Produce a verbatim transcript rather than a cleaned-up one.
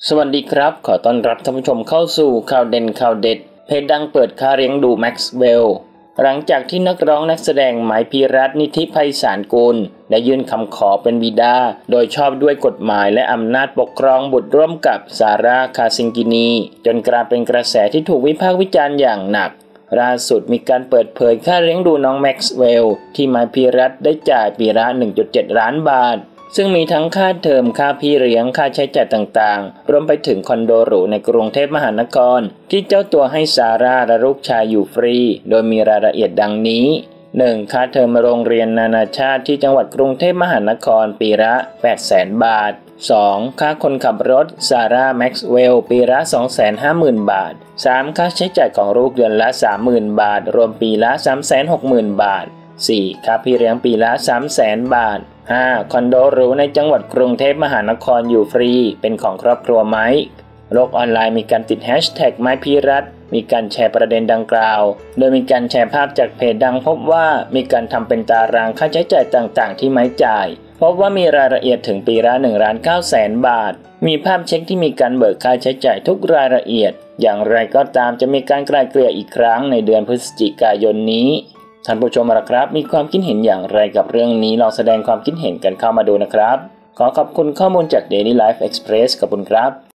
สวัสดีครับขอต้อนรับท่านผู้ชมเข้าสู่ข่าวเด่นข่าวเด็ดเพจดังเปิดค่าเลี้ยงดูแม็กซ์เวลล์หลังจากที่นักร้องนักแสดงไหมพีรัตน์นิธิไพศาลกุลได้ยื่นคำขอเป็นบิดาโดยชอบด้วยกฎหมายและอำนาจปกครองบุตรร่วมกับซาร่าคาซิงกินีจนกลายเป็นกระแสที่ถูกวิพากษ์วิจารณ์อย่างหนักล่าสุดมีการเปิดเผยค่าเลี้ยงดูน้องแม็กซ์เวลล์ที่ไหมพีรัตน์ได้จ่ายปีละ หนึ่งจุดเจ็ด ล้านบาทซึ่งมีทั้งค่าเทอมค่าพี่เลี้ยงค่าใช้จ่ายต่างๆรวมไปถึงคอนโดหรูในกรุงเทพมหานครที่เจ้าตัวให้ซาร่าและลูกชายอยู่ฟรีโดยมีรายละเอียดดังนี้ หนึ่ง ค่าเทอมโรงเรียนนานาชาติที่จังหวัดกรุงเทพมหานครปีละ แปดแสน บาท สอง ค่าคนขับรถซาร่าแม็กซ์เวลล์ปีละ สองแสนห้าหมื่น บาท สาม ค่าใช้จ่ายของลูกเดือนละ สามหมื่น บาทรวมปีละ สามแสนหกหมื่น บาท สี่ ค่าพี่เลี้ยงปีละ สามแสน บาท ห้า คอนโดหรูในจังหวัดกรุงเทพมหานครอยู่ฟรีเป็นของครอบครัวไหมโลกออนไลน์มีการติดแฮชแท็กไม้พีรัตน์มีการแชร์ประเด็นดังกล่าวโดยมีการแชร์ภาพจากเพจดังพบว่ามีการทำเป็นตารางค่าใช้จ่ายต่างๆที่ไม้จ่ายพบว่ามีรายละเอียดถึงปีละ หนึ่งล้านเก้าแสน บาทมีภาพเช็คที่มีการเบิกค่าใช้จ่ายทุกรายละเอียดอย่างไรก็ตามจะมีการไกล่เกลี่ยอีกครั้งในเดือนพฤศจิกายนนี้ท่านผู้ชมล่ะครับมีความคิดเห็นอย่างไรกับเรื่องนี้ลองแสดงความคิดเห็นกันเข้ามาดูนะครับขอขอบคุณข้อมูลจาก Daily Life Express ขอบคุณครับ